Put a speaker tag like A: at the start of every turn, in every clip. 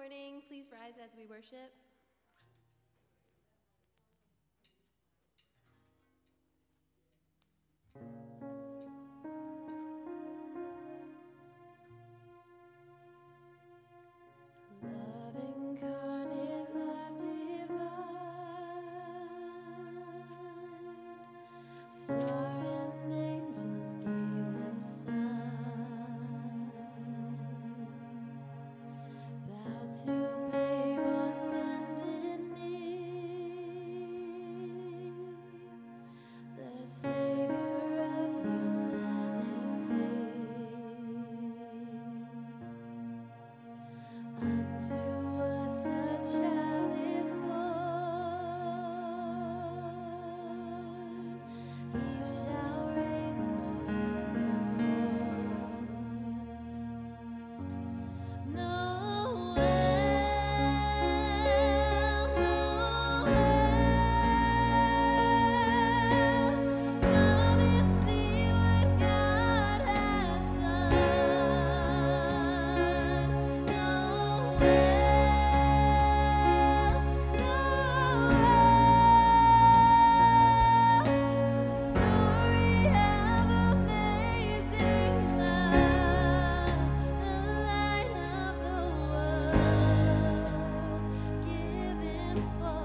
A: morning. Please rise as we worship. Love incarnate, love divine, star and angels gave a sign, bow to babe on bended knee, the Savior of humanity. Unto us a child is born, he shall reign forevermore. Come and see what God has done. The story of amazing love, the light of the world, given for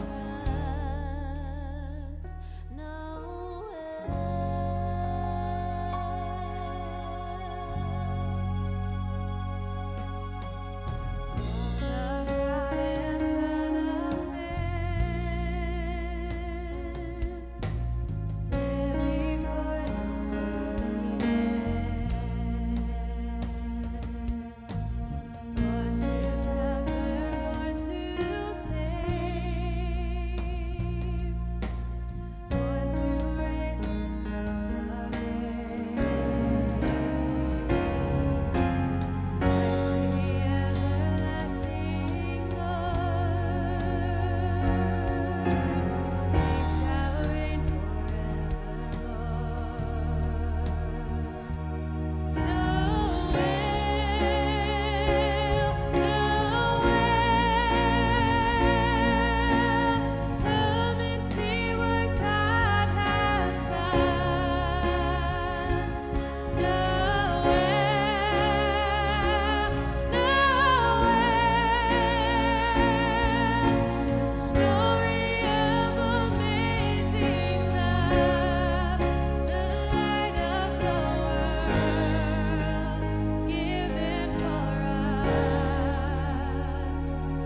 A: us, Son of God and Son of Man, living for the born to suffer, born to save, born to raise us from the grave. Blessed be everlasting Lord, he shall reign come and see what God has done. The story of amazing love, the light of the world, given for us,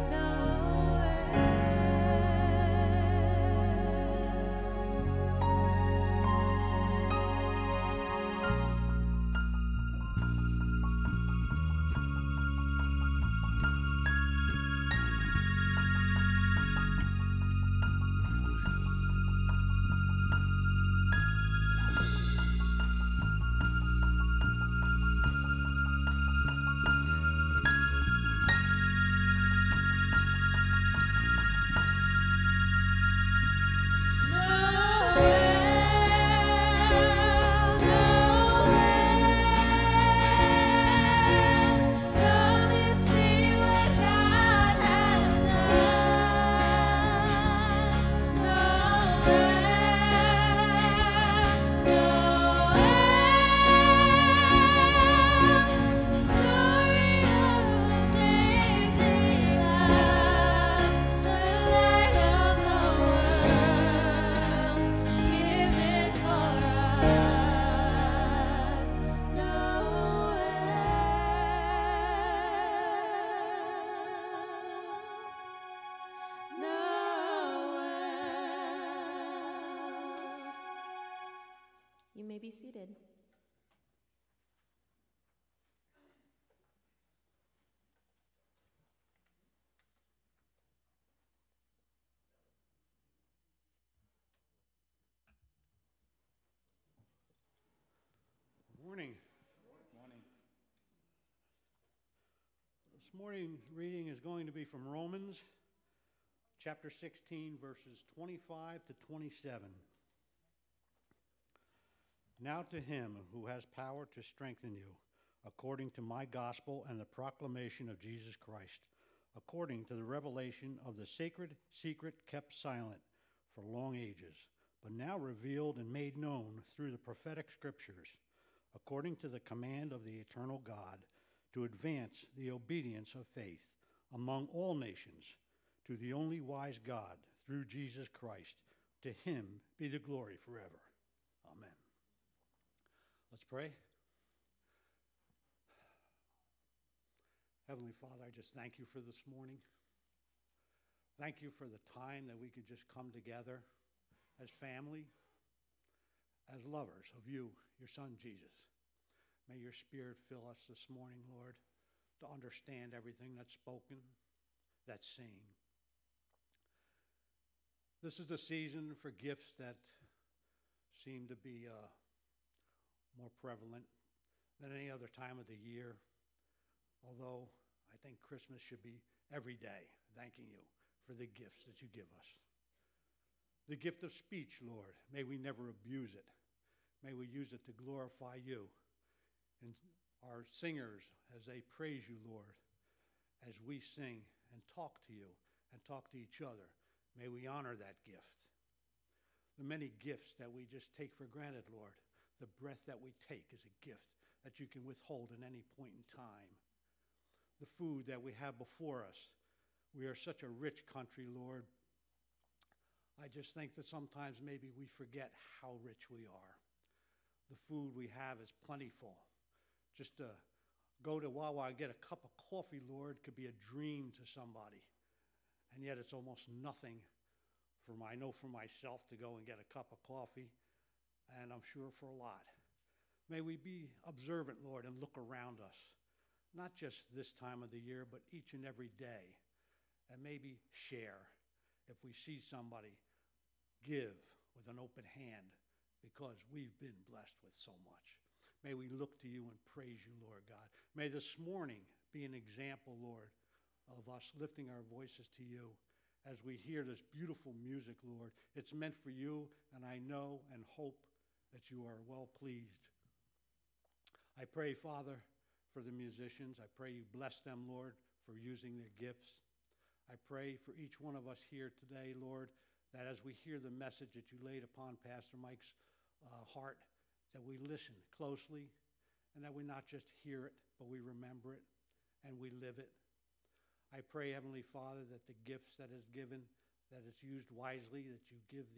A: come and see what God has Story of amazing love, the light of the world, given for us, You may be seated.
B: Morning. This morning reading is going to be from Romans chapter 16, verses 25 to 27. Now to him who has power to strengthen you, according to my gospel and the proclamation of Jesus Christ, according to the revelation of the sacred secret kept silent for long ages, but now revealed and made known through the prophetic scriptures, according to the command of the eternal God, to advance the obedience of faith among all nations, to the only wise God, through Jesus Christ. To him be the glory forever. Amen. Let's pray. Heavenly Father, I just thank you for this morning. Thank you for the time that we could just come together as family, as lovers of you, your Son, Jesus. May your Spirit fill us this morning, Lord, to understand everything that's spoken, that's seen. This is the season for gifts that seem to be more prevalent than any other time of the year, although I think Christmas should be every day thanking you for the gifts that you give us. The gift of speech, Lord, may we never abuse it. May we use it to glorify you. And our singers, as they praise you, Lord, as we sing and talk to you and talk to each other, may we honor that gift. The many gifts that we just take for granted, Lord, the breath that we take is a gift that you can withhold at any point in time. The food that we have before us, we are such a rich country, Lord. I just think that sometimes maybe we forget how rich we are. The food we have is plentiful. Just to go to Wawa and get a cup of coffee, Lord, could be a dream to somebody. And yet it's almost nothing I know for myself to go and get a cup of coffee, and I'm sure for a lot. May we be observant, Lord, and look around us, not just this time of the year, but each and every day, and maybe share. If we see somebody, give with an open hand, because we've been blessed with so much. May we look to you and praise you, Lord God. May this morning be an example, Lord, of us lifting our voices to you as we hear this beautiful music, Lord. It's meant for you, and I know and hope that you are well pleased. I pray, Father, for the musicians. I pray you bless them, Lord, for using their gifts. I pray for each one of us here today, Lord, that as we hear the message that you laid upon Pastor Mike's heart, that we listen closely, and that we not just hear it, but we remember it and we live it. I pray, Heavenly Father, that the gifts that is given, that it's used wisely, that you give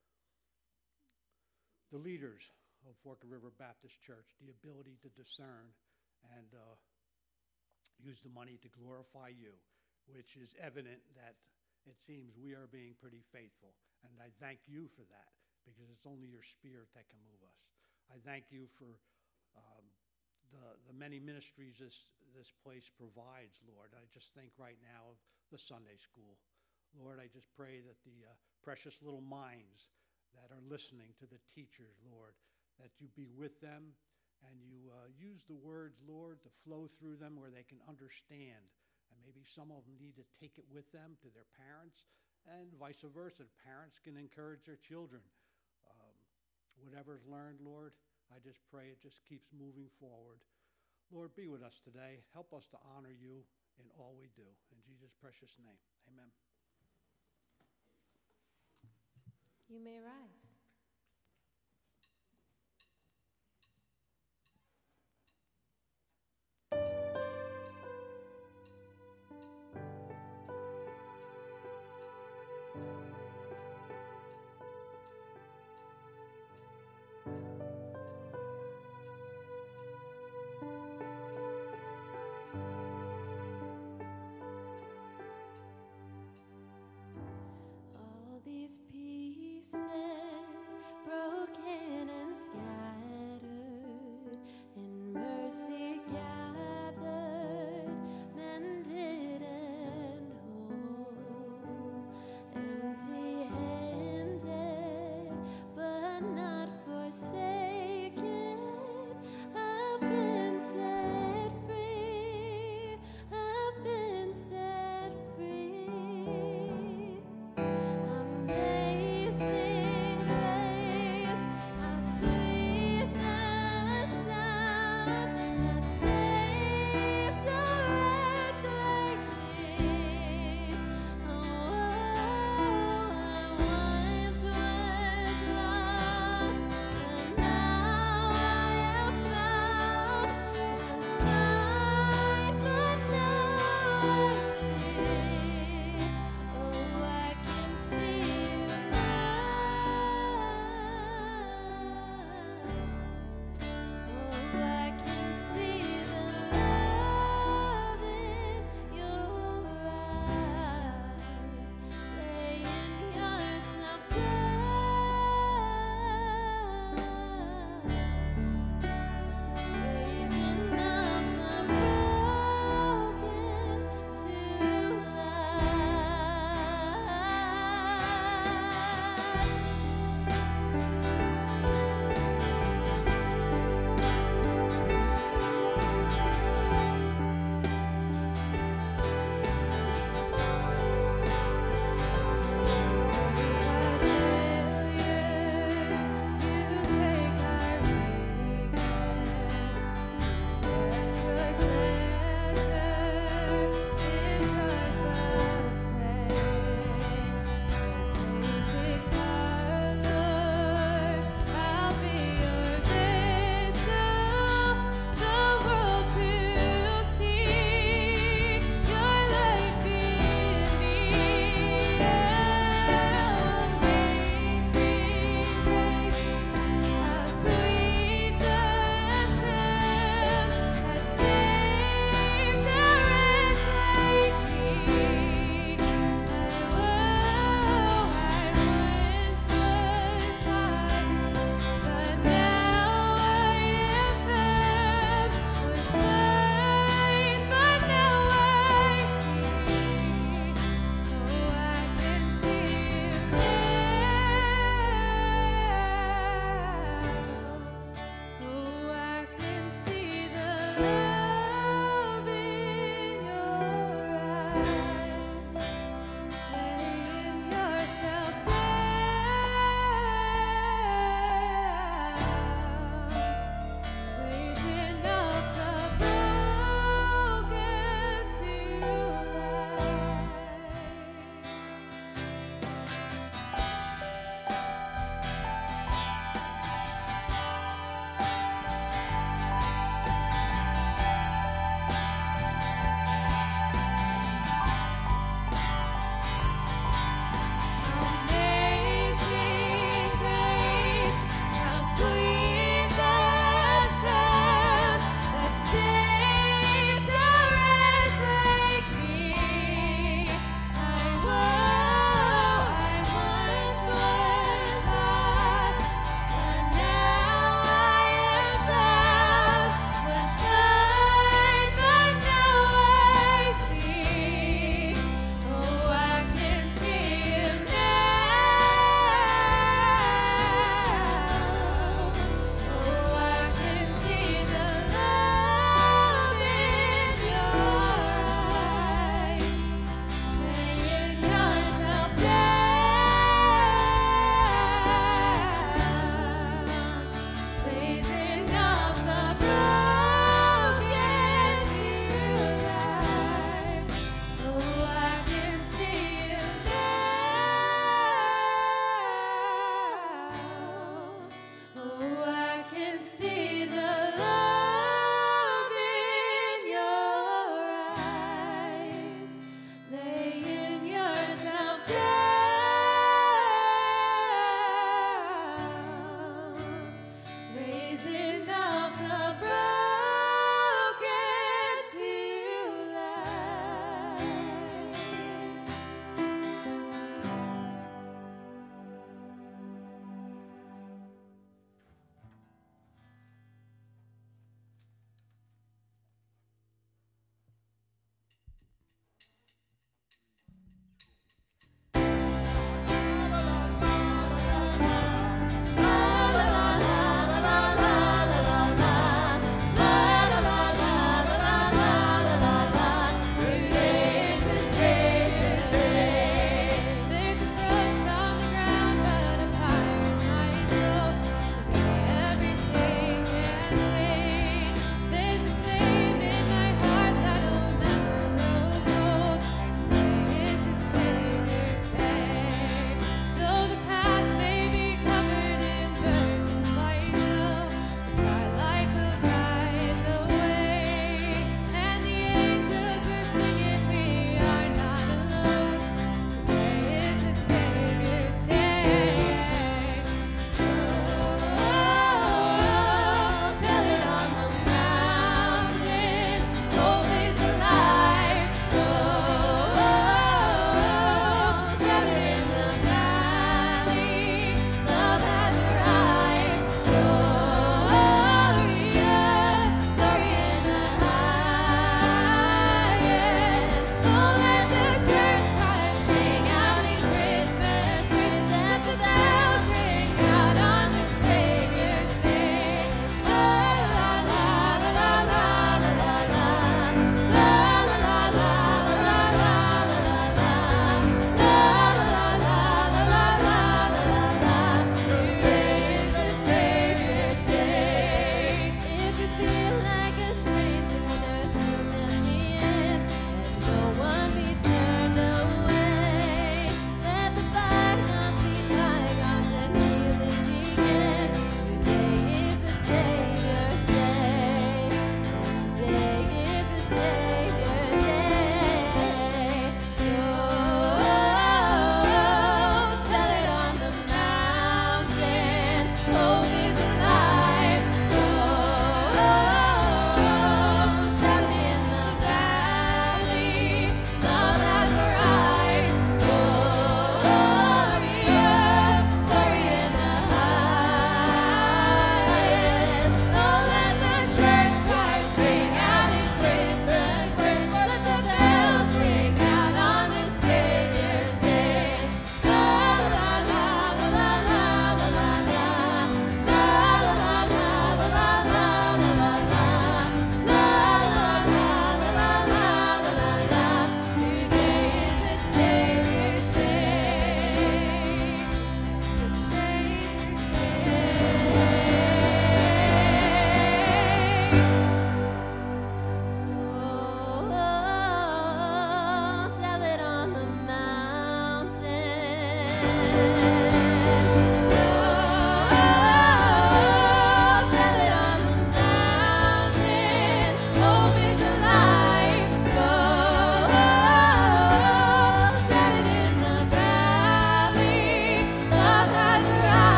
B: the leaders of Forked River Baptist Church the ability to discern and use the money to glorify you, which is evident that it seems we are being pretty faithful. And I thank you for that, because it's only your Spirit that can move us. I thank you for the many ministries this place provides, Lord. I just think right now of the Sunday school. Lord, I just pray that the precious little minds that are listening to the teachers, Lord, that you be with them and you use the words, Lord, to flow through them where they can understand. And maybe some of them need to take it with them to their parents, and vice versa. Parents can encourage their children. Whatever's learned, Lord, I just pray it just keeps moving forward. Lord, be with us today. Help us to honor you in all we do. In Jesus' precious name, amen.
A: You may rise. All these pieces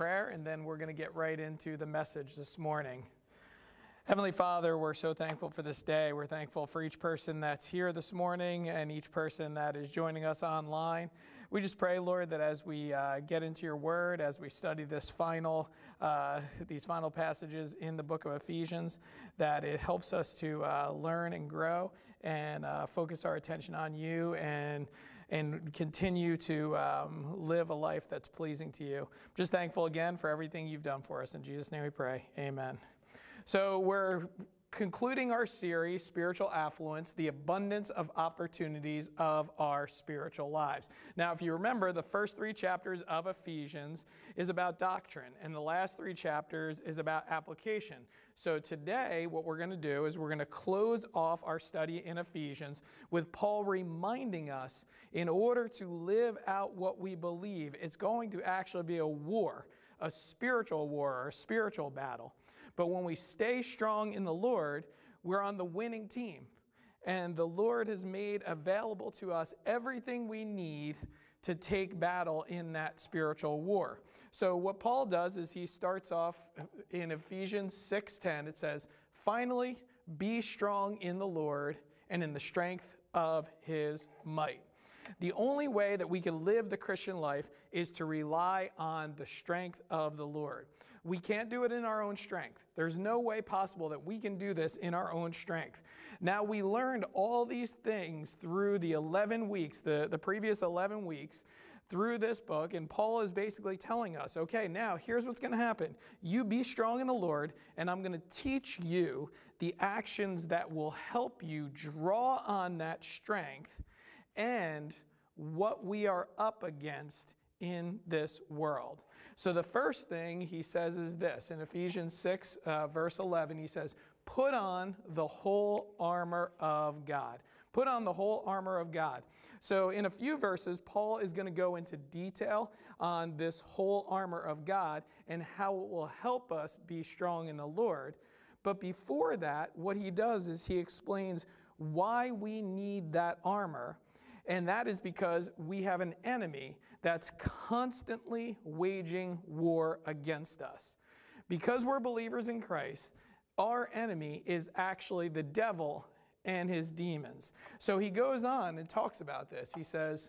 C: prayer, and then we're going to get right into the message this morning. Heavenly Father, we're so thankful for this day. We're thankful for each person that's here this morning and each person that is joining us online. We just pray, Lord, that as we get into your word, as we study these final passages in the book of Ephesians, that it helps us to learn and grow and focus our attention on you and continue to live a life that's pleasing to you. Just thankful again for everything you've done for us. In Jesus' name we pray. Amen. So we're concluding our series, Spiritual Affluence, the abundance of opportunities of our spiritual lives. Now, if you remember, the first 3 chapters of Ephesians is about doctrine, and the last 3 chapters is about application. So today, what we're going to do is we're going to close off our study in Ephesians with Paul reminding us, in order to live out what we believe, it's going to actually be a war, a spiritual war, or a spiritual battle. But when we stay strong in the Lord, we're on the winning team. And the Lord has made available to us everything we need to take battle in that spiritual war. So what Paul does is he starts off in Ephesians 6:10. It says, "Finally, be strong in the Lord and in the strength of his might." The only way that we can live the Christian life is to rely on the strength of the Lord. We can't do it in our own strength. There's no way possible that we can do this in our own strength. Now, we learned all these things through the 11 weeks, the previous 11 weeks, through this book, and Paul is basically telling us, okay, now here's what's going to happen. You be strong in the Lord, and I'm going to teach you the actions that will help you draw on that strength and what we are up against in this world. So the first thing he says is this. In Ephesians 6, verse 11, he says, put on the whole armor of God. Put on the whole armor of God. So in a few verses, Paul is going to go into detail on this whole armor of God and how it will help us be strong in the Lord. But before that, what he does is he explains why we need that armor. And that is because we have an enemy that's constantly waging war against us. Because we're believers in Christ, our enemy is actually the devil and his demons. So he goes on and talks about this. He says,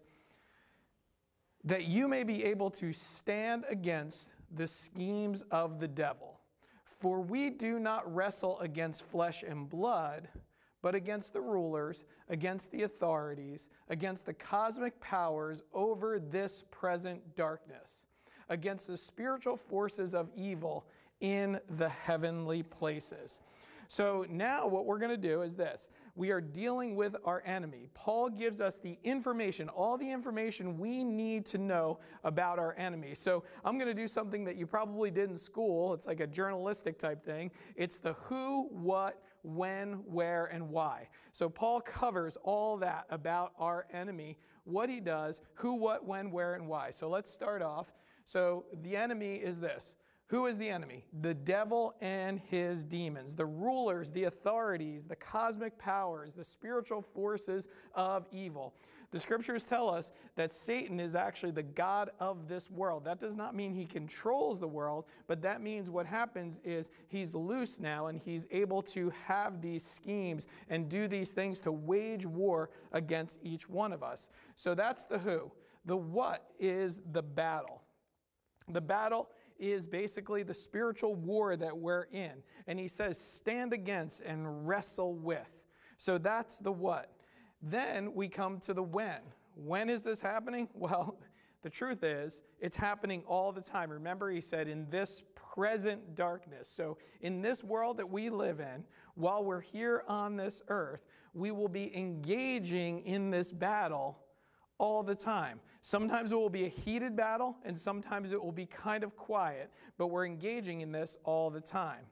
C: that you may be able to stand against the schemes of the devil. For we do not wrestle against flesh and blood, but against the rulers, against the authorities, against the cosmic powers over this present darkness, against the spiritual forces of evil in the heavenly places. So now what we're going to do is this. We are dealing with our enemy. Paul gives us the information, all the information we need to know about our enemy. So I'm going to do something that you probably did in school. It's like a journalistic type thing. It's the who, what, when, where, and why. So Paul covers all that about our enemy, what he does, who, what, when, where, and why. So let's start off. So the enemy is this. Who is the enemy? The devil and his demons, the rulers, the authorities, the cosmic powers, the spiritual forces of evil. The scriptures tell us that Satan is actually the god of this world. That does not mean he controls the world, but that means what happens is he's loose now and he's able to have these schemes and do these things to wage war against each one of us. So that's the who. The what is the battle. The battle is basically the spiritual war that we're in. And he says, stand against and wrestle with. So that's the what. Then we come to the when. When is this happening? Well, the truth is, it's happening all the time. Remember, he said, in this present darkness. So in this world that we live in, while we're here on this earth, we will be engaging in this battle all the time. Sometimes it will be a heated battle, and sometimes it will be kind of quiet, but we're engaging in this all the time.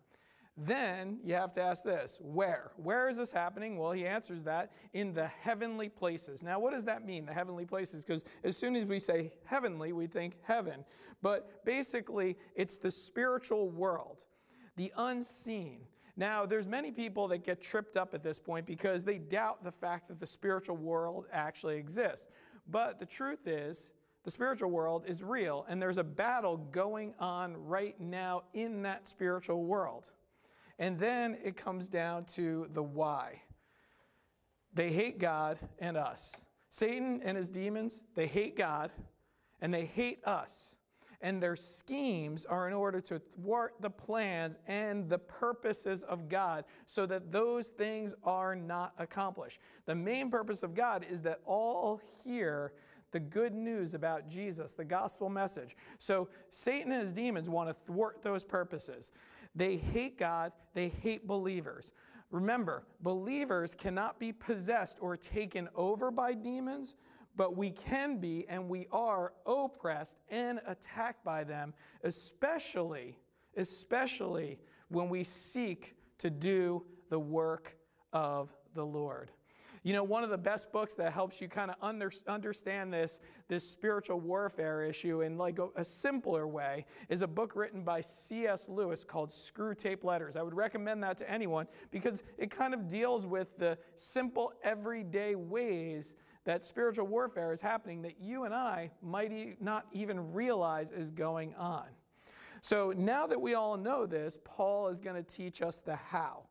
C: Then you have to ask this, where? Where is this happening? Well, he answers that in the heavenly places. Now, what does that mean, the heavenly places? Because as soon as we say heavenly, we think heaven. But basically, it's the spiritual world, the unseen. Now, there's many people that get tripped up at this point because they doubt the fact that the spiritual world actually exists. But the truth is, The spiritual world is real, and there's a battle going on right now in that spiritual world. And then it comes down to the why. They hate God and us. Satan and his demons, they hate God and they hate us. And their schemes are in order to thwart the plans and the purposes of God so that those things are not accomplished. The main purpose of God is that all hear the good news about Jesus, the gospel message. So Satan and his demons want to thwart those purposes. They hate God, they hate believers. Remember, believers cannot be possessed or taken over by demons, but we can be and we are oppressed and attacked by them, especially when we seek to do the work of the Lord. You know, one of the best books that helps you kind of understand this spiritual warfare issue in like a simpler way is a book written by C.S. Lewis called Screw Tape Letters. I would recommend that to anyone because it kind of deals with the simple everyday ways that spiritual warfare is happening that you and I might not even realize is going on. So now that we all know this, Paul is going to teach us the how.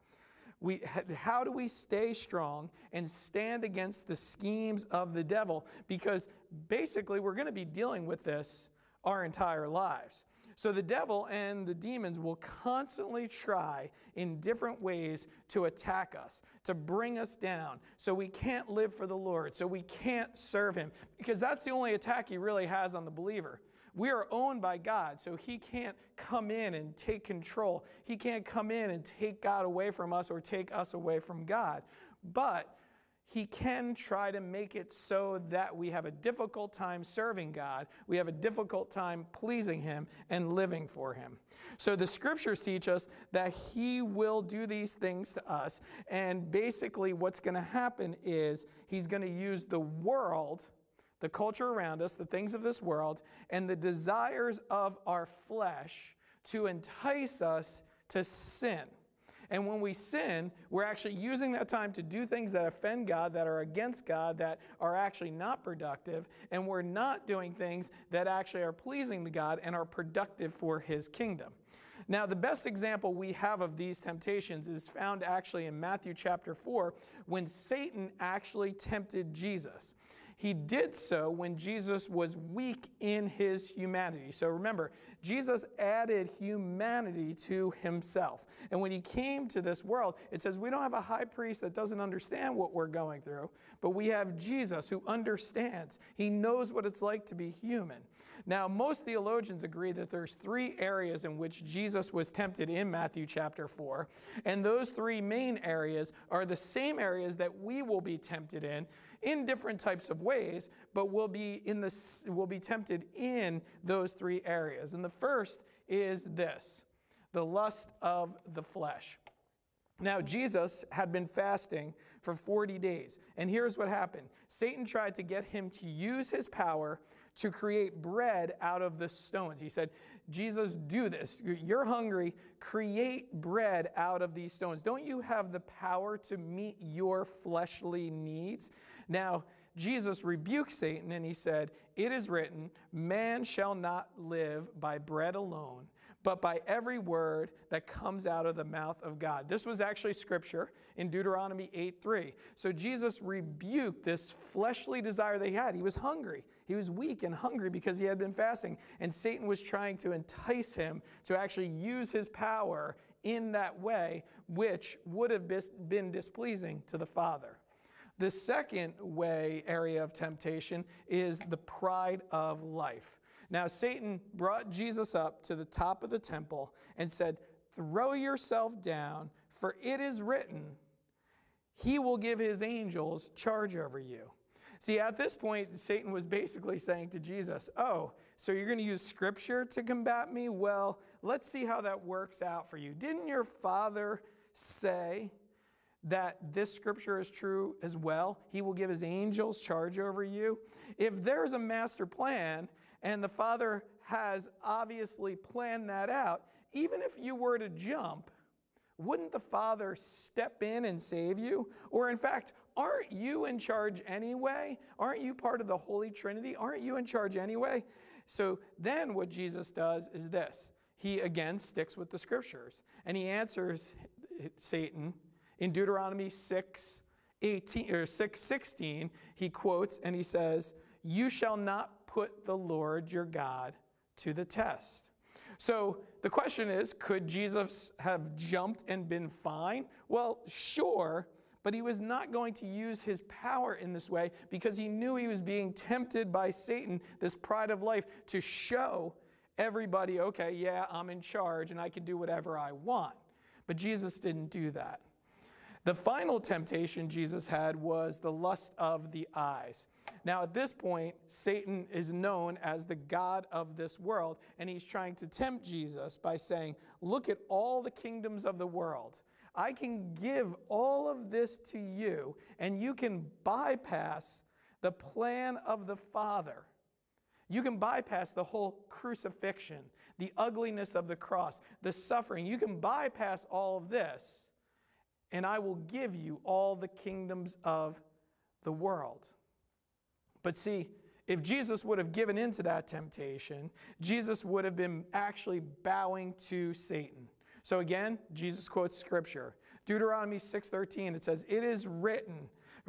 C: How do we stay strong and stand against the schemes of the devil? Because basically we're going to be dealing with this our entire lives. So the devil and the demons will constantly try in different ways to attack us, to bring us down, so we can't live for the Lord, so we can't serve him, because that's the only attack he really has on the believer. We are owned by God, so he can't come in and take control. He can't come in and take God away from us or take us away from God. But he can try to make it so that we have a difficult time serving God. We have a difficult time pleasing him and living for him. So the scriptures teach us that he will do these things to us. And basically what's going to happen is he's going to use the world, the culture around us, the things of this world, and the desires of our flesh to entice us to sin. And when we sin, we're actually using that time to do things that offend God, that are against God, that are actually not productive, and we're not doing things that actually are pleasing to God and are productive for his kingdom. Now, the best example we have of these temptations is found actually in Matthew chapter 4, when Satan actually tempted Jesus. He did so when Jesus was weak in his humanity. So remember, Jesus added humanity to himself. And when he came to this world, it says we don't have a high priest that doesn't understand what we're going through, but we have Jesus who understands. He knows what it's like to be human. Now, most theologians agree that there's 3 areas in which Jesus was tempted in Matthew chapter 4. And those 3 main areas are the same areas that we will be tempted in different types of ways, but we'll be tempted in those 3 areas. And the first is this, the lust of the flesh. Now, Jesus had been fasting for 40 days, and here's what happened. Satan tried to get him to use his power to create bread out of the stones. He said, Jesus, do this. You're hungry. Create bread out of these stones. Don't you have the power to meet your fleshly needs? Now, Jesus rebuked Satan and he said, it is written, man shall not live by bread alone, but by every word that comes out of the mouth of God. This was actually scripture in Deuteronomy 8:3. So Jesus rebuked this fleshly desire that he had. He was hungry. He was weak and hungry because he had been fasting. And Satan was trying to entice him to actually use his power in that way, which would have been displeasing to the Father. The second area of temptation is the pride of life. Now, Satan brought Jesus up to the top of the temple and said, throw yourself down, for it is written, he will give his angels charge over you. See, at this point, Satan was basically saying to Jesus, oh, so you're going to use scripture to combat me? Well, let's see how that works out for you. Didn't your father say that this scripture is true as well? He will give his angels charge over you. If there's a master plan, and the Father has obviously planned that out, even if you were to jump, wouldn't the Father step in and save you? Or in fact, aren't you in charge anyway? Aren't you part of the Holy Trinity? Aren't you in charge anyway? So then what Jesus does is this. He again sticks with the scriptures, and he answers Satan in Deuteronomy 6:16. He quotes and he says, "You shall not put the Lord your God to the test." So the question is, could Jesus have jumped and been fine? Well, sure, but he was not going to use his power in this way because he knew he was being tempted by Satan, this pride of life, to show everybody, okay, yeah, I'm in charge and I can do whatever I want. But Jesus didn't do that. The final temptation Jesus had was the lust of the eyes. Now, at this point, Satan is known as the god of this world, and he's trying to tempt Jesus by saying, look at all the kingdoms of the world. I can give all of this to you, and you can bypass the plan of the Father. You can bypass the whole crucifixion, the ugliness of the cross, the suffering. You can bypass all of this, and I will give you all the kingdoms of the world. But see, if Jesus would have given into that temptation, Jesus would have been actually bowing to Satan. So again, Jesus quotes scripture. Deuteronomy 6:13, it says, it is written,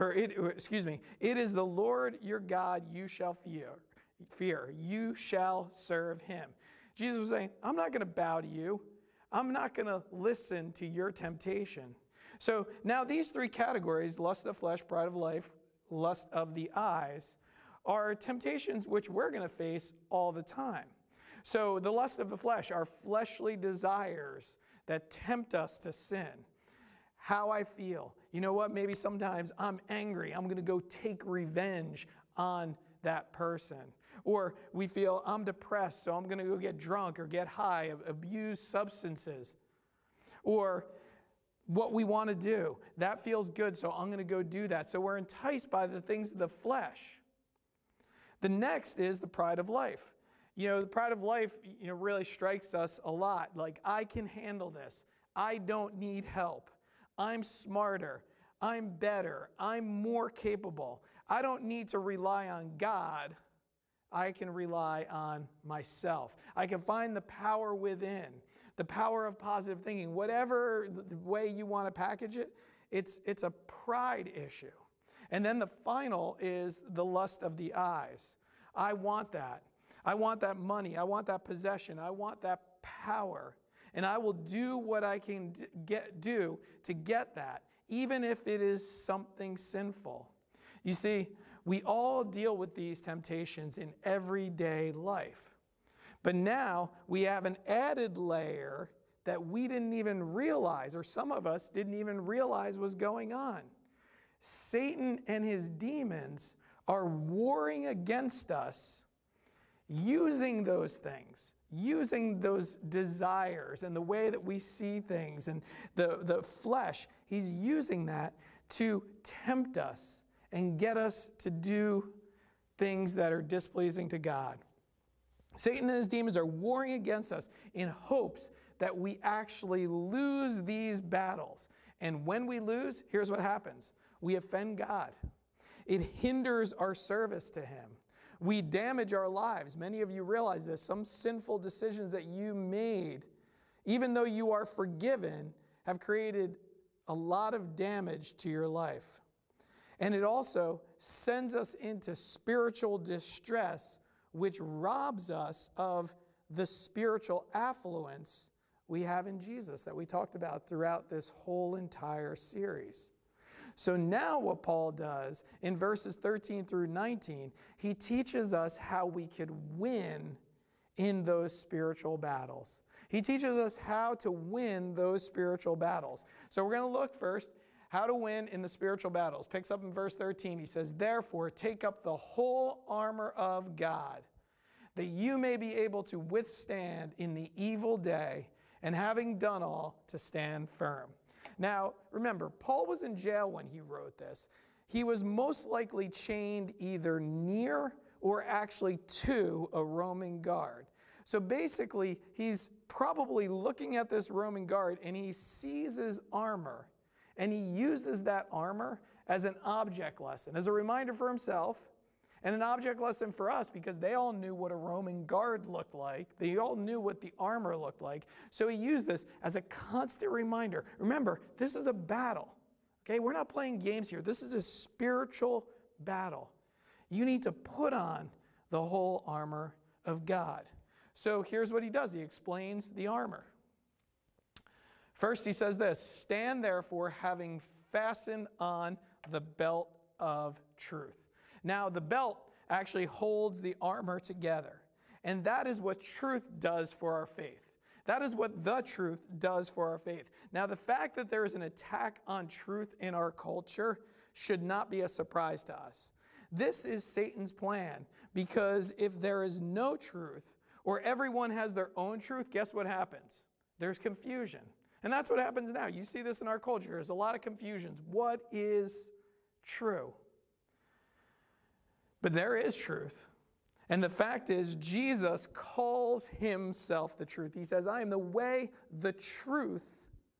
C: it is the Lord your God you shall fear. You shall serve him. Jesus was saying, I'm not going to bow to you. I'm not going to listen to your temptation. So now these three categories, lust of the flesh, pride of life, lust of the eyes, are temptations which we're going to face all the time. So the lust of the flesh are fleshly desires that tempt us to sin. How I feel. You know what? Maybe sometimes I'm angry. I'm going to go take revenge on that person. Or we feel I'm depressed, so I'm going to go get drunk or get high, abuse substances. Or what we want to do. That feels good, so I'm going to go do that. So we're enticed by the things of the flesh. The next is the pride of life. You know, the pride of life, really strikes us a lot. Like, I can handle this. I don't need help. I'm smarter. I'm better. I'm more capable. I don't need to rely on God. I can rely on myself. I can find the power within, the power of positive thinking. Whatever the way you want to package it, it's a pride issue. And then the final is the lust of the eyes. I want that. I want that money. I want that possession. I want that power. And I will do what I can do to get that, even if it is something sinful. You see, we all deal with these temptations in everyday life. But now we have an added layer that we didn't even realize, or some of us didn't even realize was going on. Satan and his demons are warring against us, using those things, using those desires and the way that we see things and the flesh. He's using that to tempt us and get us to do things that are displeasing to God. Satan and his demons are warring against us in hopes that we actually lose these battles. And when we lose, here's what happens. We offend God. It hinders our service to him. We damage our lives. Many of you realize this. Some sinful decisions that you made, even though you are forgiven, have created a lot of damage to your life. And it also sends us into spiritual distress, which robs us of the spiritual affluence we have in Jesus that we talked about throughout this whole entire series. So now what Paul does in verses 13 through 19, he teaches us how we could win in those spiritual battles. He teaches us how to win those spiritual battles. So we're going to look first how to win in the spiritual battles. Picks up in verse 13. He says, therefore, take up the whole armor of God, that you may be able to withstand in the evil day, and having done all, to stand firm. Now, remember, Paul was in jail when he wrote this. He was most likely chained either near or actually to a Roman guard. So basically, he's probably looking at this Roman guard and he sees his armor and he uses that armor as an object lesson, as a reminder for himself, and an object lesson for us because they all knew what a Roman guard looked like. They all knew what the armor looked like. So he used this as a constant reminder. Remember, this is a battle. Okay, we're not playing games here. This is a spiritual battle. You need to put on the whole armor of God. So here's what he does. He explains the armor. First, he says this, stand therefore having fastened on the belt of truth. Now, the belt actually holds the armor together. And that is what truth does for our faith. That is what the truth does for our faith. Now, the fact that there is an attack on truth in our culture should not be a surprise to us. This is Satan's plan, because if there is no truth, or everyone has their own truth, guess what happens? There's confusion. And that's what happens now. You see this in our culture. There's a lot of confusions. What is true? But there is truth. And the fact is, Jesus calls himself the truth. He says, I am the way, the truth,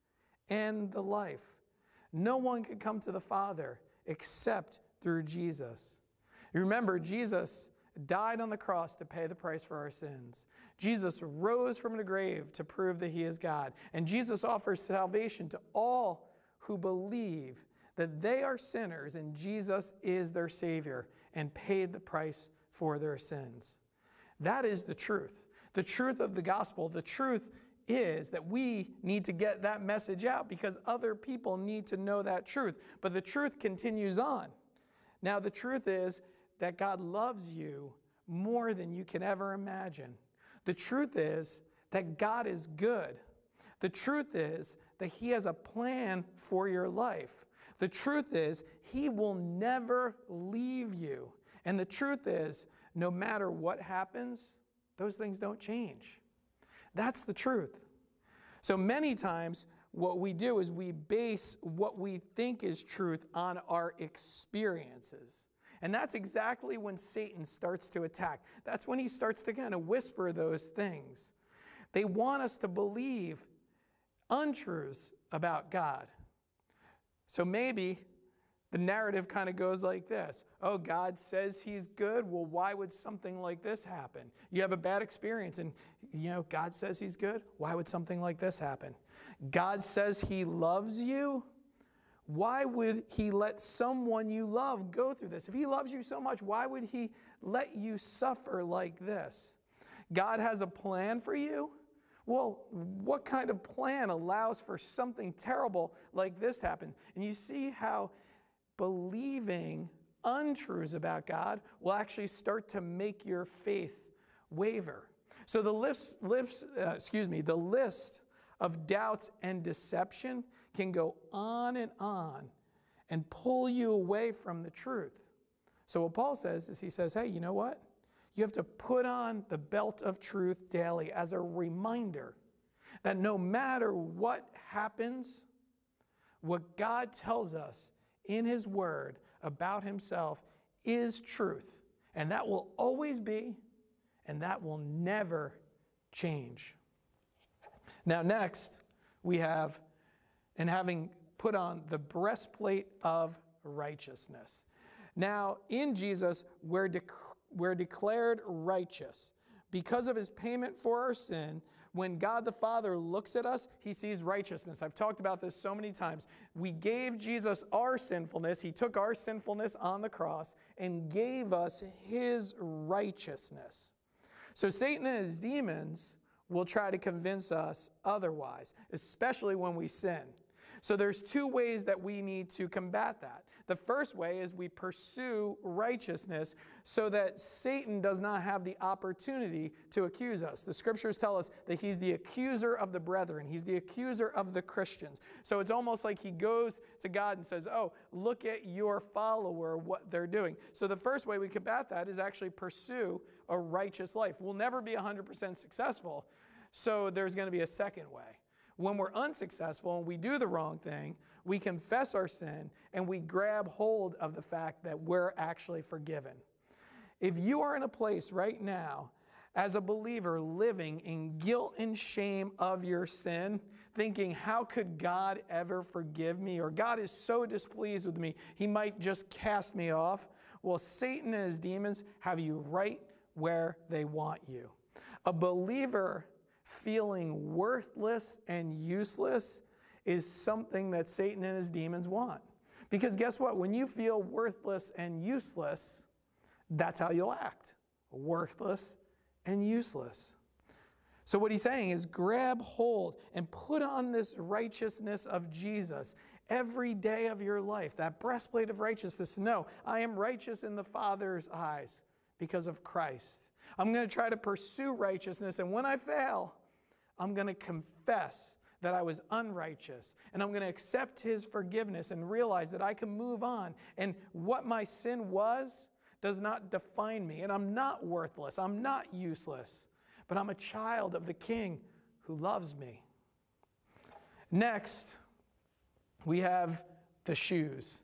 C: and the life. No one can come to the Father except through Jesus. You remember, Jesus died on the cross to pay the price for our sins. Jesus rose from the grave to prove that he is God. And Jesus offers salvation to all who believe that they are sinners and Jesus is their Savior and paid the price for their sins. That is the truth. The truth of the gospel. The truth is that we need to get that message out because other people need to know that truth. But the truth continues on. Now, the truth is that God loves you more than you can ever imagine. The truth is that God is good. The truth is that he has a plan for your life. The truth is he will never leave you. And the truth is, no matter what happens, those things don't change. That's the truth. So many times what we do is we base what we think is truth on our experiences. And that's exactly when Satan starts to attack. That's when he starts to kind of whisper those things. They want us to believe untruths about God. So maybe the narrative kind of goes like this. Oh, God says he's good. Well, why would something like this happen? You have a bad experience and, God says he's good. Why would something like this happen? God says he loves you. Why would he let someone you love go through this? If he loves you so much, why would he let you suffer like this? God has a plan for you. Well, what kind of plan allows for something terrible like this to happen? And you see how believing untruths about God will actually start to make your faith waver. So the list of doubts and deception can go on and pull you away from the truth. So what Paul says is he says, hey, you know what? You have to put on the belt of truth daily as a reminder that no matter what happens, what God tells us in his word about himself is truth. And that will always be, and that will never change. Now next, we have, and having put on the breastplate of righteousness. Now in Jesus, we're declared righteous. Because of his payment for our sin, when God the Father looks at us, he sees righteousness. I've talked about this so many times. We gave Jesus our sinfulness. He took our sinfulness on the cross and gave us his righteousness. So Satan and his demons will try to convince us otherwise, especially when we sin. So there's two ways that we need to combat that. The first way is we pursue righteousness so that Satan does not have the opportunity to accuse us. The scriptures tell us that he's the accuser of the brethren. He's the accuser of the Christians. So it's almost like he goes to God and says, oh, look at your follower, what they're doing. So the first way we combat that is actually pursue a righteous life. We'll never be 100% successful, so there's going to be a second way. When we're unsuccessful and we do the wrong thing, we confess our sin and we grab hold of the fact that we're actually forgiven. If you are in a place right now as a believer living in guilt and shame of your sin, thinking, how could God ever forgive me? Or God is so displeased with me, he might just cast me off. Well, Satan and his demons have you right where they want you. A believer feeling worthless and useless is something that Satan and his demons want. Because guess what? When you feel worthless and useless, that's how you'll act. Worthless and useless. So what he's saying is grab hold and put on this righteousness of Jesus every day of your life, that breastplate of righteousness. No, I am righteous in the Father's eyes because of Christ. I'm going to try to pursue righteousness, and when I fail, I'm going to confess that I was unrighteous, and I'm going to accept his forgiveness and realize that I can move on. And what my sin was does not define me, and I'm not worthless, I'm not useless, but I'm a child of the King who loves me. Next, we have the shoes.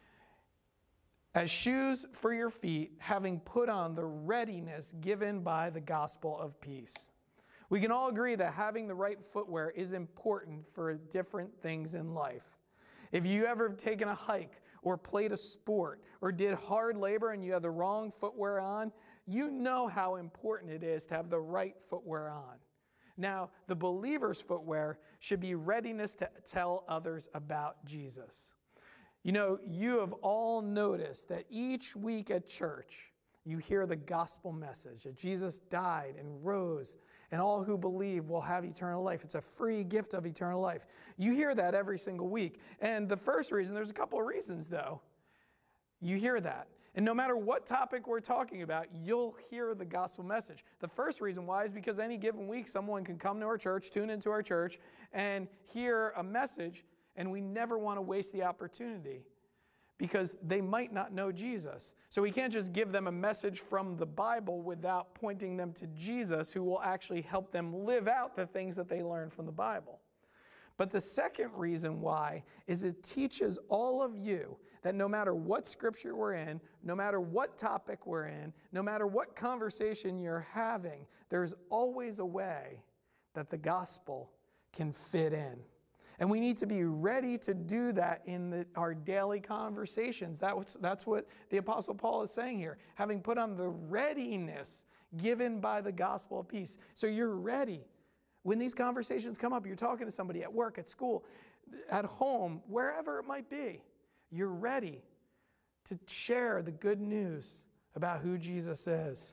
C: As shoes for your feet, having put on the readiness given by the gospel of peace. We can all agree that having the right footwear is important for different things in life. If you ever taken a hike or played a sport or did hard labor and you had the wrong footwear on, you know how important it is to have the right footwear on. Now, the believer's footwear should be readiness to tell others about Jesus. You know, you have all noticed that each week at church, you hear the gospel message that Jesus died and rose, and all who believe will have eternal life. It's a free gift of eternal life. You hear that every single week. And the first reason, there's a couple of reasons though. You hear that. And no matter what topic we're talking about, you'll hear the gospel message. The first reason why is because any given week, someone can come to our church, tune into our church, and hear a message, and we never want to waste the opportunity because they might not know Jesus. So we can't just give them a message from the Bible without pointing them to Jesus, who will actually help them live out the things that they learn from the Bible. But the second reason why is it teaches all of you that no matter what scripture we're in, no matter what topic we're in, no matter what conversation you're having, there's always a way that the gospel can fit in. And we need to be ready to do that in our daily conversations. That's what the Apostle Paul is saying here, having put on the readiness given by the gospel of peace. So you're ready. When these conversations come up, you're talking to somebody at work, at school, at home, wherever it might be, you're ready to share the good news about who Jesus is.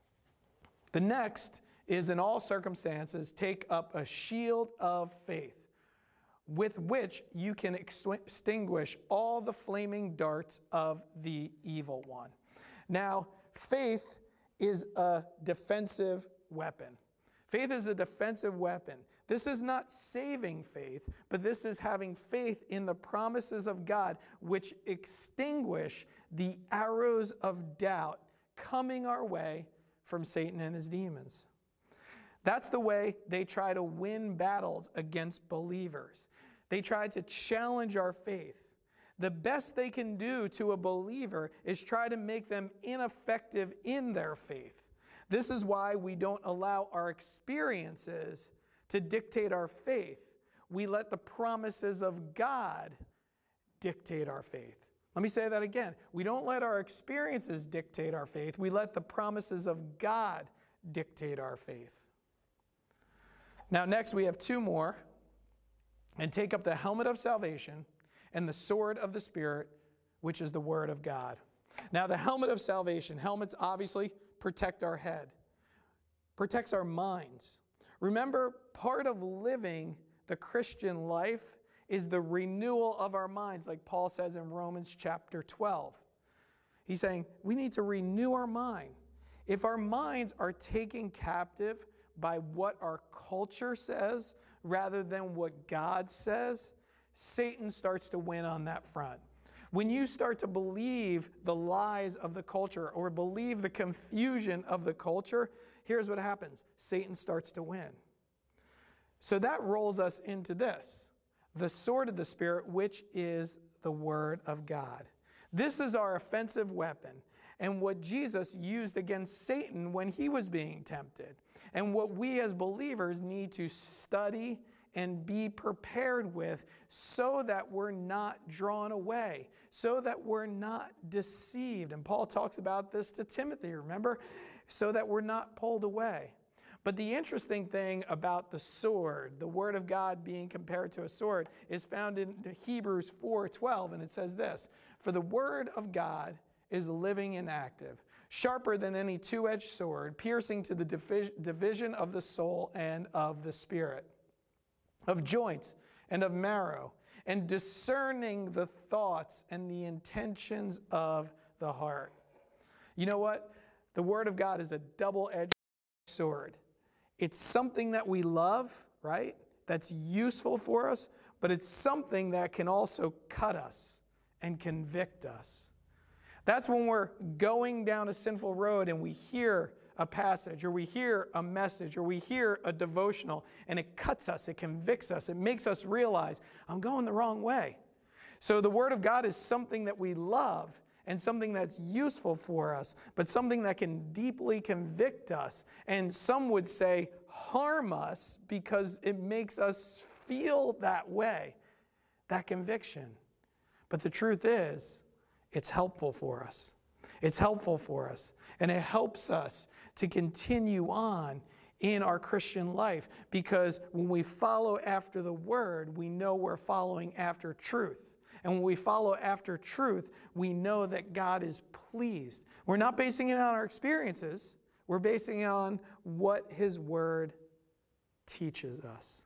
C: The next is, in all circumstances, take up a shield of faith, with which you can extinguish all the flaming darts of the evil one. Now, faith is a defensive weapon. Faith is a defensive weapon. This is not saving faith, but this is having faith in the promises of God, which extinguish the arrows of doubt coming our way from Satan and his demons. That's the way they try to win battles against believers. They try to challenge our faith. The best they can do to a believer is try to make them ineffective in their faith. This is why we don't allow our experiences to dictate our faith. We let the promises of God dictate our faith. Let me say that again. We don't let our experiences dictate our faith. We let the promises of God dictate our faith. Now, next we have two more. And take up the helmet of salvation and the sword of the Spirit, which is the word of God. Now, the helmet of salvation. Helmets obviously protect our head, protects our minds. Remember, part of living the Christian life is the renewal of our minds, like Paul says in Romans chapter 12. He's saying we need to renew our mind. If our minds are taken captive by what our culture says rather than what God says, Satan starts to win on that front. When you start to believe the lies of the culture or believe the confusion of the culture, here's what happens. Satan starts to win. So that rolls us into this, the sword of the Spirit, which is the word of God. This is our offensive weapon. and what Jesus used against Satan when he was being tempted, and what we as believers need to study and be prepared with so that we're not drawn away, so that we're not deceived. And Paul talks about this to Timothy, remember? So that we're not pulled away. But the interesting thing about the sword, the word of God being compared to a sword, is found in Hebrews 4:12, and it says this, "For the word of God is living and active, sharper than any two-edged sword, piercing to the division of the soul and of the spirit, of joints and of marrow, and discerning the thoughts and the intentions of the heart." You know what? The Word of God is a double-edged sword. It's something that we love, right? That's useful for us, but it's something that can also cut us and convict us. That's when we're going down a sinful road and we hear a passage, or we hear a message, or we hear a devotional, and it cuts us, it convicts us, it makes us realize, I'm going the wrong way. So the Word of God is something that we love and something that's useful for us, but something that can deeply convict us, and some would say harm us because it makes us feel that way, that conviction. But the truth is, it's helpful for us. It's helpful for us, and it helps us to continue on in our Christian life, because when we follow after the Word, we know we're following after truth. And when we follow after truth, we know that God is pleased. We're not basing it on our experiences. We're basing it on what His Word teaches us.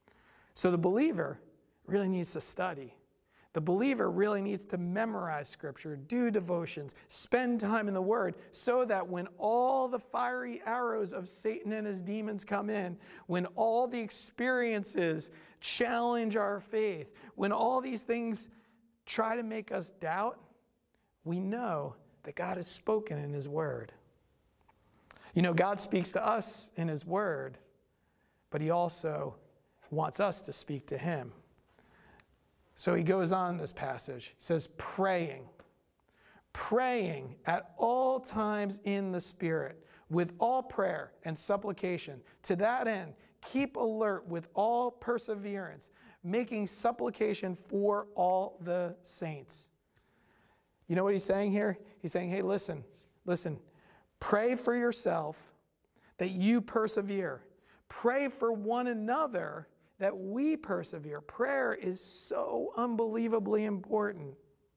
C: So the believer really needs to study. The believer really needs to memorize Scripture, do devotions, spend time in the Word, so that when all the fiery arrows of Satan and his demons come in, when all the experiences challenge our faith, when all these things try to make us doubt, we know that God has spoken in His Word. You know, God speaks to us in His Word, but He also wants us to speak to Him. So He goes on in this passage. He says, praying at all times in the Spirit, with all prayer and supplication. To that end, keep alert with all perseverance, making supplication for all the saints. You know what He's saying here? He's saying, hey, listen, pray for yourself that you persevere. Pray for one another that we persevere. Prayer is so unbelievably important.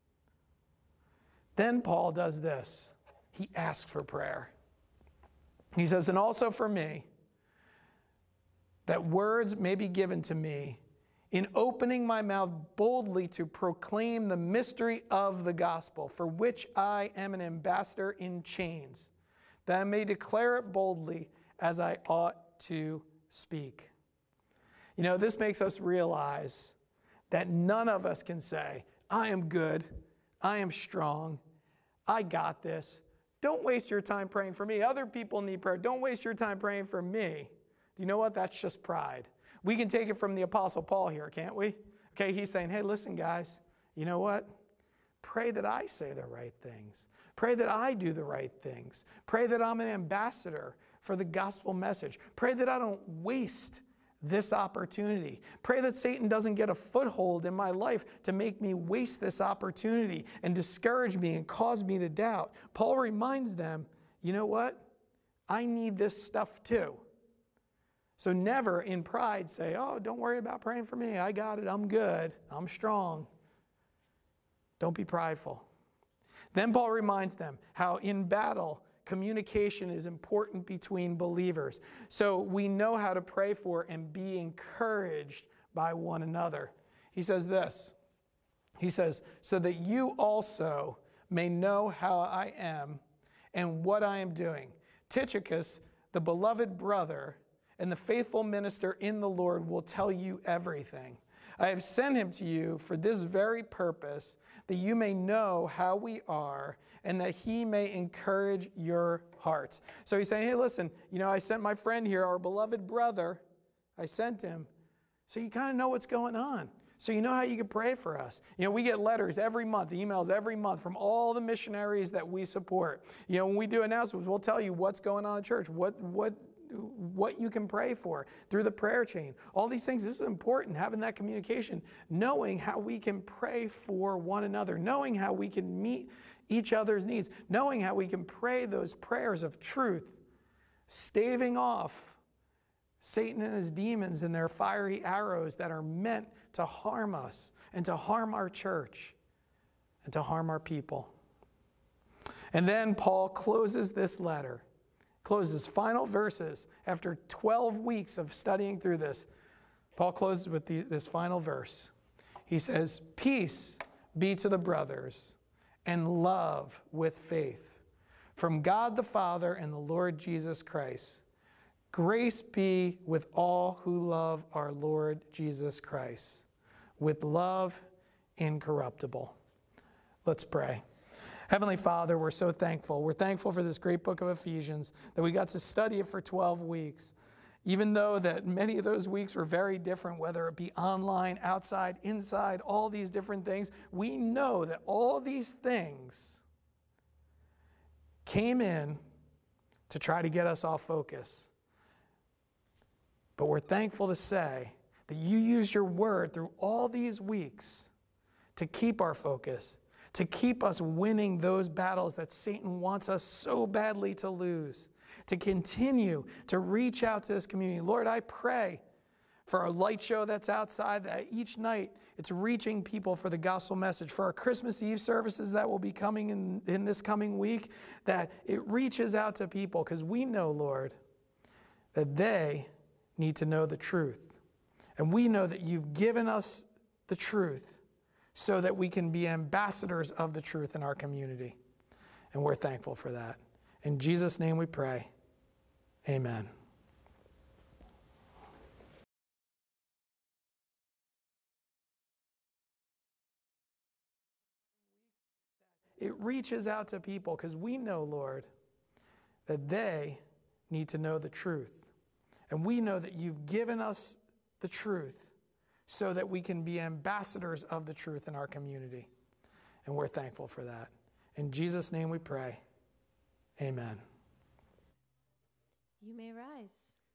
C: Then Paul does this. He asks for prayer. He says, and also for me, that words may be given to me in opening my mouth boldly to proclaim the mystery of the gospel, for which I am an ambassador in chains, that I may declare it boldly as I ought to speak. You know, this makes us realize that none of us can say, I am good, I am strong, I got this. Don't waste your time praying for me. Other people need prayer. Don't waste your time praying for me. Do you know what? That's just pride. We can take it from the Apostle Paul here, can't we? Okay, he's saying, hey, listen, guys, you know what? Pray that I say the right things. Pray that I do the right things. Pray that I'm an ambassador for the gospel message. Pray that I don't waste this opportunity. Pray that Satan doesn't get a foothold in my life to make me waste this opportunity and discourage me and cause me to doubt. Paul reminds them, you know what? I need this stuff too. So never in pride say, oh, don't worry about praying for me. I got it. I'm good. I'm strong. Don't be prideful. Then Paul reminds them how in battle, communication is important between believers. So we know how to pray for and be encouraged by one another. He says this. He says, so that you also may know how I am and what I am doing. Tychicus, the beloved brother and the faithful minister in the Lord, will tell you everything. I have sent him to you for this very purpose, that you may know how we are and that he may encourage your hearts. So he's saying, hey, listen, you know, I sent my friend here, our beloved brother. I sent him. So you kind of know what's going on. so you know how you can pray for us. You know, we get letters every month, emails every month from all the missionaries that we support. You know, when we do announcements, we'll tell you what's going on in church, what you can pray for through the prayer chain. All these things, this is important, having that communication, knowing how we can pray for one another, knowing how we can meet each other's needs, knowing how we can pray those prayers of truth, staving off Satan and his demons and their fiery arrows that are meant to harm us and to harm our church and to harm our people. And then Paul closes this letter, closes final verses after 12 weeks of studying through this. Paul closes with this final verse. He says, "Peace be to the brothers and love with faith from God the Father and the Lord Jesus Christ. Grace be with all who love our Lord Jesus Christ, with love incorruptible." Let's pray. Heavenly Father, we're so thankful. We're thankful for this great book of Ephesians, that we got to study it for 12 weeks. Even though that many of those weeks were very different, whether it be online, outside, inside, all these different things, we know that all these things came in to try to get us off focus. But we're thankful to say that you used your word through all these weeks to keep our focus, to keep us winning those battles that Satan wants us so badly to lose, to continue to reach out to this community. Lord, I pray for our light show that's outside, that each night it's reaching people for the gospel message, for our Christmas Eve services that will be coming in this coming week, that it reaches out to people, because we know, Lord, that they need to know the truth. And we know that you've given us the truth so that we can be ambassadors of the truth in our community. And we're thankful for that. In Jesus' name we pray. Amen. It reaches out to people because we know, Lord, that they need to know the truth. And we know that you've given us the truth so that we can be ambassadors of the truth in our community. And we're thankful for that. In Jesus' name we pray. Amen.
A: You may rise.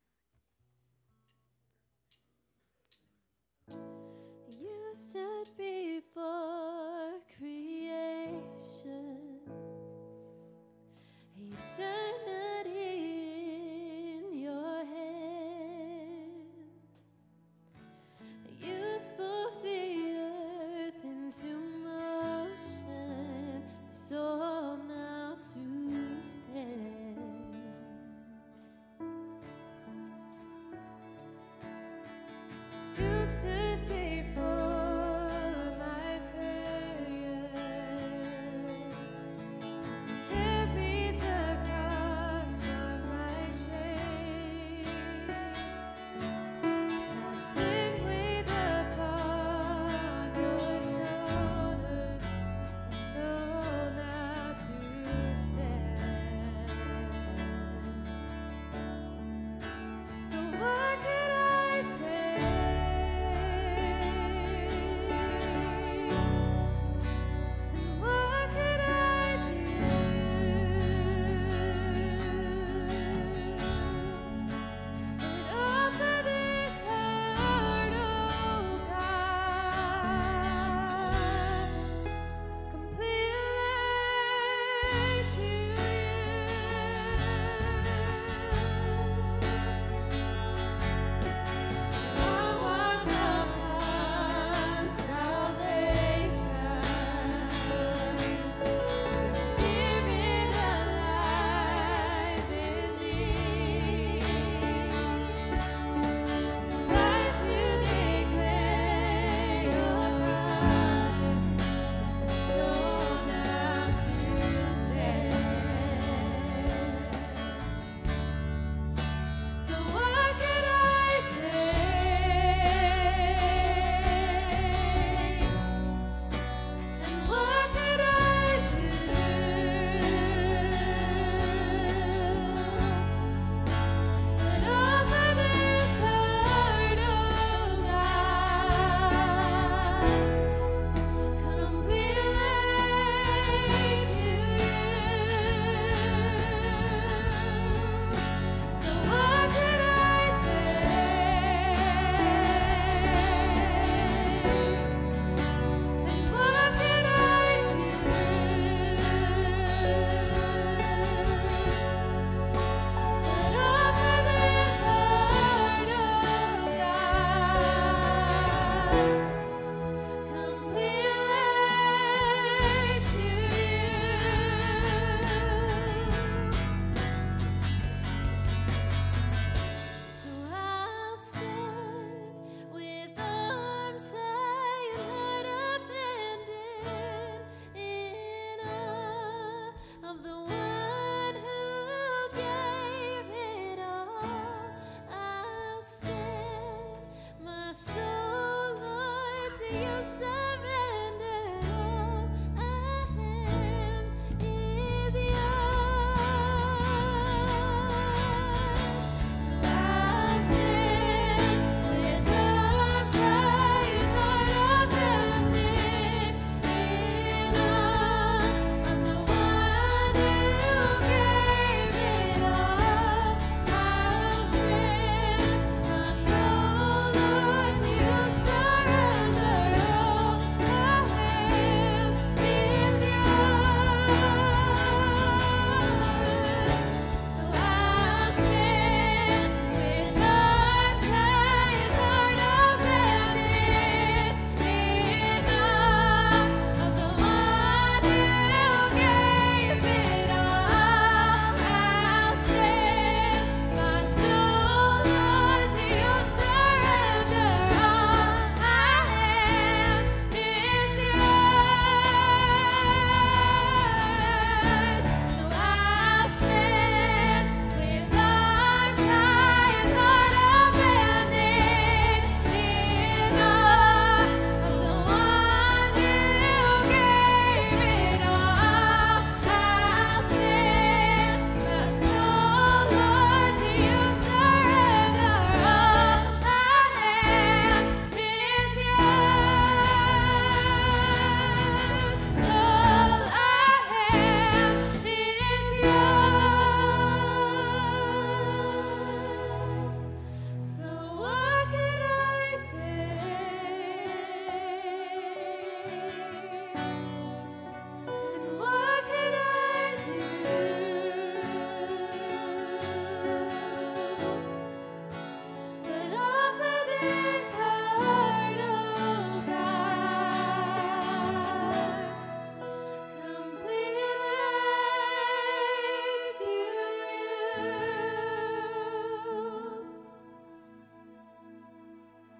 A: You stood before creation, eternity in your hand. You spoke the earth into motion, so now to stand.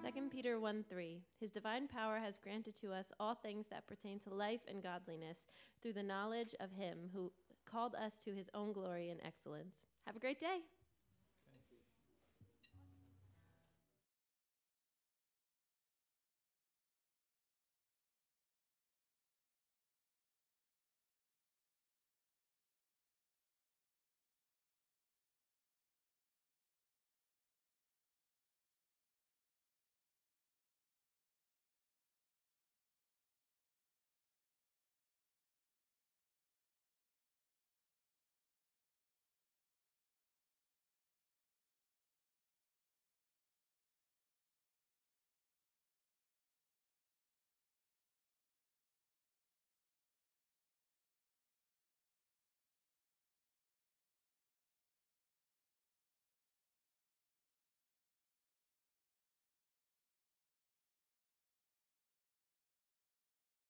A: 2 Peter 1:3. His divine power has granted to us all things that pertain to life and godliness through the knowledge of him who called us to his own glory and excellence. Have a great day.